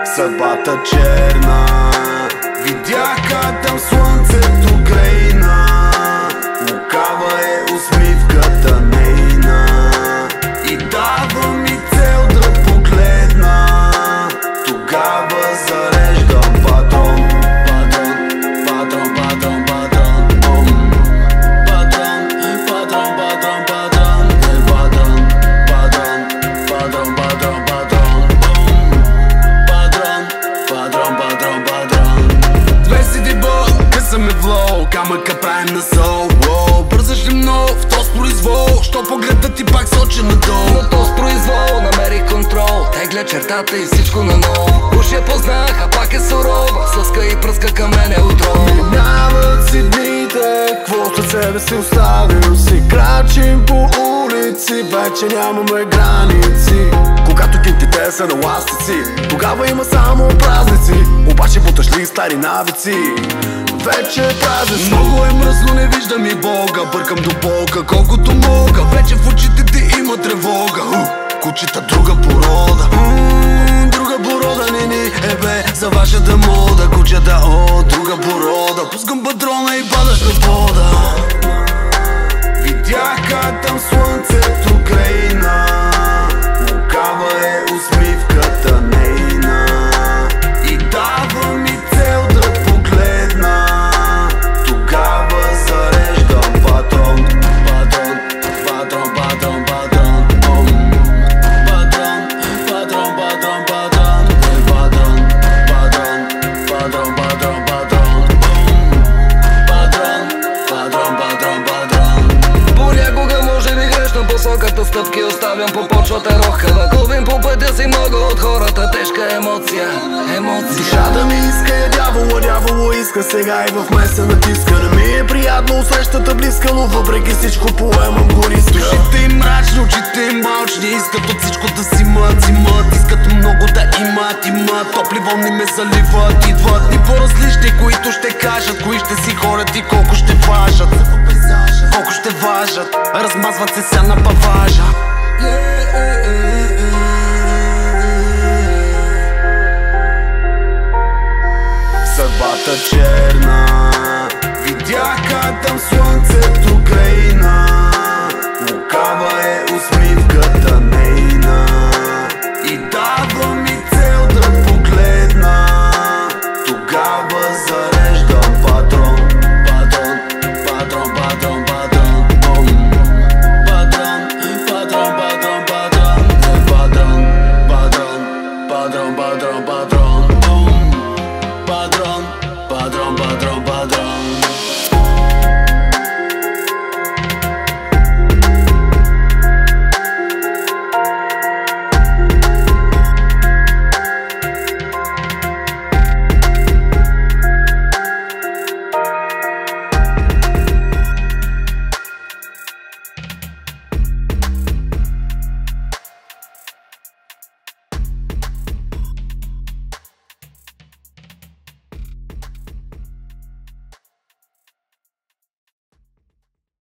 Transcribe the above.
Съдбата черна, видяха там слънцето крайна. Лукава е усмивката нейна и дава ми цел да погледна. Тогава зареждам патрон, патрон, патрон, патрон, патрон, бум. Патрон, патрон, патрон, патрон, патрон, патрон, патрон, патрон, патрон, бум. Патрон, патрон, патрон, патрон. 20 дебо, късаме влоу, камъка правим на сол. Бързаш ли много в този произвол, що погледът ти пак сочи надолу. На този произвол намерих контрол, тегля чертата и всичко на ново. Уж я познах, а пак е сурова, слъска и пръска към мене отрова. Минават си дните, какво след себе си оставил си. Крачим по улици, вече нямаме граници. Когато кинтите са на ластици, тогава има само празници. Обаче буташ ли стари навици, вече е празници. Много е мръсно, не виждам и Бога, бъркам до болка колкото мога. Вече в очите ти има тревога. Кучета друга порода, друга порода, не е бе за вашата мода. Кучета, о, друга порода. Пускам патрона и падаш на пода. Видяха там слънцето крайна. Лукава е усмивката нейна и дава ми цел да погледна. Тогава зареждам патрон, патрон, патрон, патрон, патрон, бум. Патрон, патрон, патрон, патрон, патрон, патрон, патрон, патрон, патрон, бум. Патрон, патрон, патрон, патрон. Понякога може би грешна посоката, стъпки оставям по почвата рохава. Губим по пътя си много от хората, тежка емоция, емоция. Душата ми иска я дявола, дявола иска сега и в мен се натиска. Не ми е приятно усрещата близка, но въпреки всичко поемам го риска. Душите им мрачни, очите им мълчни, искат от всичко да си мът, искат много да имат. Топли вълни ме заливат, идват ни по-различни, които ще кажат кои ще си ходят и колко ще важат. Колко ще важат, размазват се ся на паважа. Съдбата черна, видяха там слънцето крайна.